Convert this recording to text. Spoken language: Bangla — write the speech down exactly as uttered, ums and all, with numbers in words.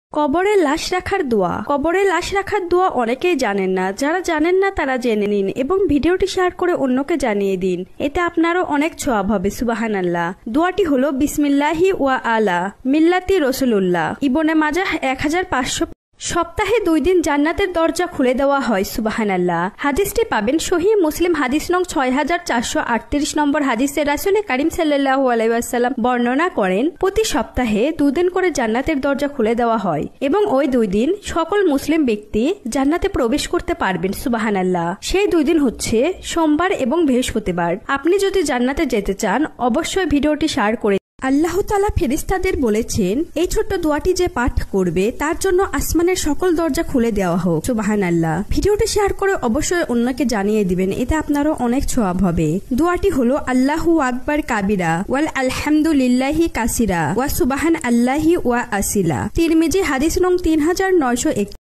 কবরে লাশ রাখার দোয়া। কবরে লাশ রাখার দোয়া অনেকেই জানেন না, যারা জানেন না তারা জেনে নিন এবং ভিডিওটি শেয়ার করে অন্যকে জানিয়ে দিন, এতে আপনারও অনেক ছোঁয়াব হবে। সুবহানাল্লাহ। দোয়াটি হলো বিসমিল্লাহি ওয়া আলা মিল্লাতি রসুলুল্লাহ। ইবনে মাজাহ এক হাজার পাঁচশো। সপ্তাহে দুই দিন জান্নাতের দরজা খুলে দেওয়া হয়। সুবহানাল্লাহ। হাদিসটি পাবেন সহিহ মুসলিম হাদিস নং ছয় হাজার চারশো আটত্রিশ নম্বর হাদিসে রাসূল করিম সাল্লাল্লাহু আলাইহি ওয়াসাল্লাম বর্ণনা করেন, প্রতি সপ্তাহে দুদিন করে জান্নাতের দরজা খুলে দেওয়া হয় এবং ওই দুই দিন সকল মুসলিম ব্যক্তি জান্নাতে প্রবেশ করতে পারবেন। সুবহানাল্লাহ। সেই দুই দিন হচ্ছে সোমবার এবং বৃহস্পতিবার। আপনি যদি জান্নাতে যেতে চান অবশ্যই ভিডিওটি শেয়ার করে। আল্লাহ তাআলা ফেরেশতাদের বলেছেন, এই ছোট্ট দোয়াটি যে পাঠ করবে তার জন্য আসমানের সকল দরজা খুলে দেওয়া হোক। সুবহানাল্লাহ। ভিডিওটি শেয়ার করে অবশ্যই অন্যকে জানিয়ে দিবেন, এতে আপনারও অনেক ছোঁয়াব হবে। দোয়াটি হলো আল্লাহু আকবার কাবিরা ওয়াল আলহামদুলিল্লাহি কাসিরা ওয়া সুবহান আল্লাহি ওয়া আসিলা। তিরমিজি হাদিস নং তিন হাজার নয়শো এক।